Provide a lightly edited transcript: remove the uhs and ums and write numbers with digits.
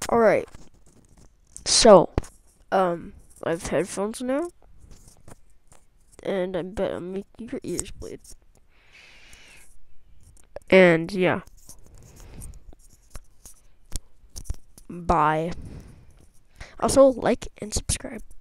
Alright. So, I have headphones now. And I bet I'm making your ears bleed. And yeah. Bye. Also, like and subscribe.